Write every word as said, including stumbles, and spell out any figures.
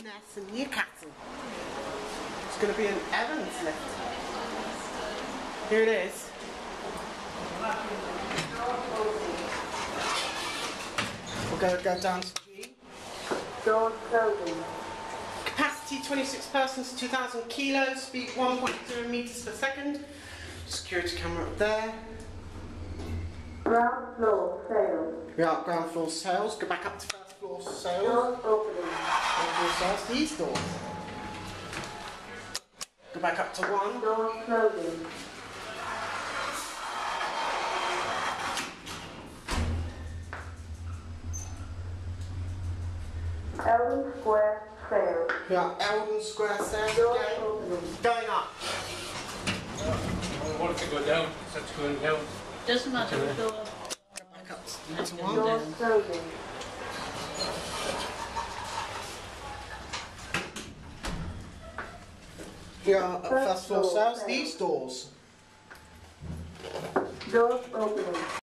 Ness in Newcastle. It's going to be an Evans lift. Here it is. We're going to go down to G. Doors closing. Capacity twenty-six persons, two thousand kilos, speed one point zero meters per second. Security camera up there. Ground floor sales. We are at ground floor sales. Go back up to first floor sales. Doors opening. Ground floor sales, these doors. Go back up to one. Doors closing. Eldon Square sales. We are Eldon Square sales Doors again. opening. Going up. I want it to go down, so it's going down. Doesn't matter if go up. Go back up to, to one. Doors closing. We are at first floor sales, these doors. Doors opening.